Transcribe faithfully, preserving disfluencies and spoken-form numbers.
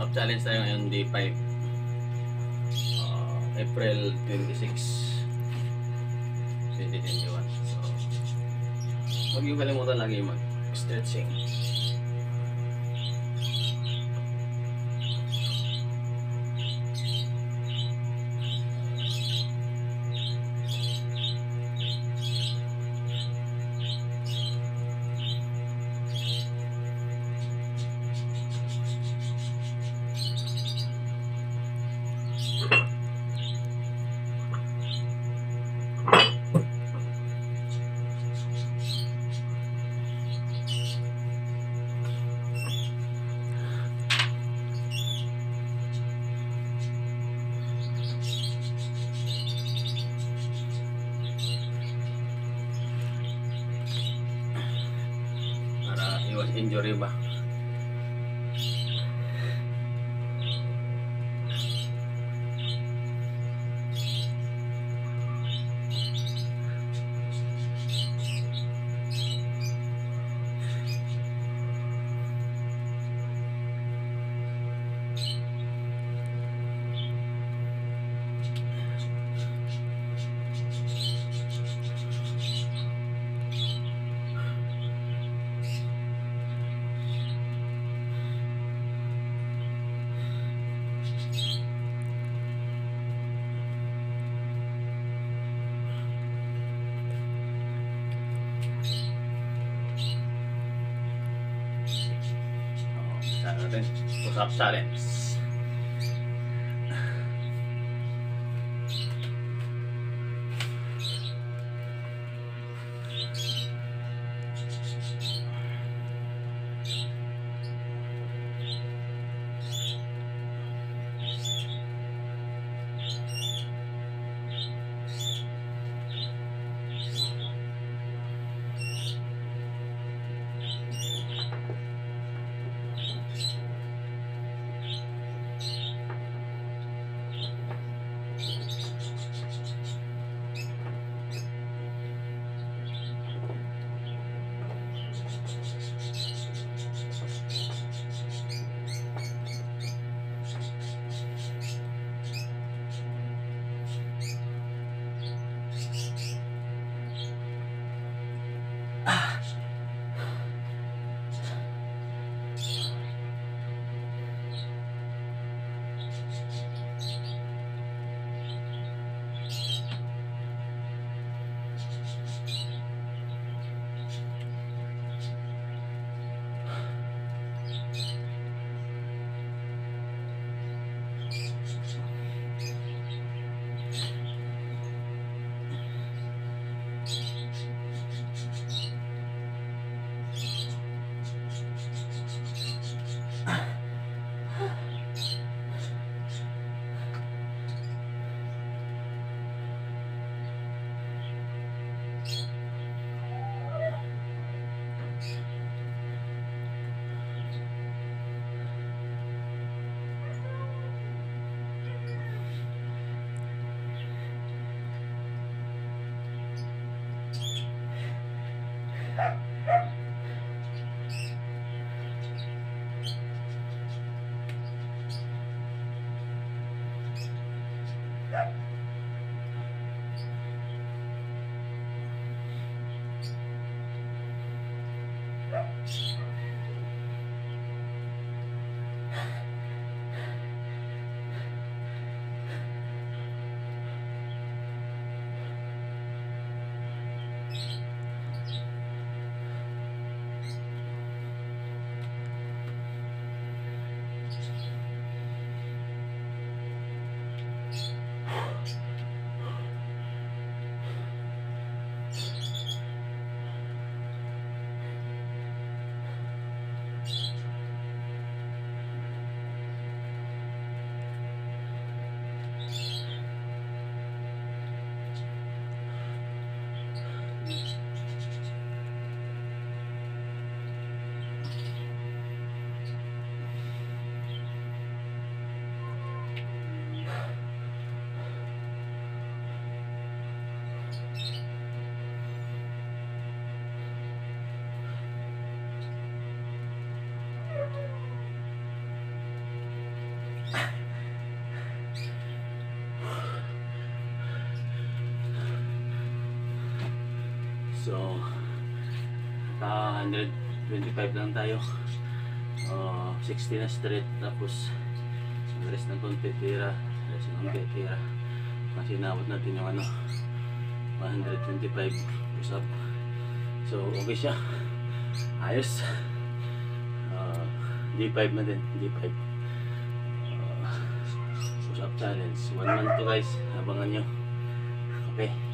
Push-up challenge tayo ngayon, day five. Uh, April twenty-sixth, twenty twenty-one. So, huwag yung kalimutan lagi mag-stretching. Para iwas injury ba? Sa natin, push-up challenge. So, ah, one twenty-five lang tayo. Uh, sixty na straight, tapos rest ng konti, tira, rest ng konti, tira. Kasi inabot natin yung ano, one twenty-five push up. So, okay siya. Ayos. Uh, D five na din, D five. Uh, push up challenge. One month to guys, abangan nyo. Okay.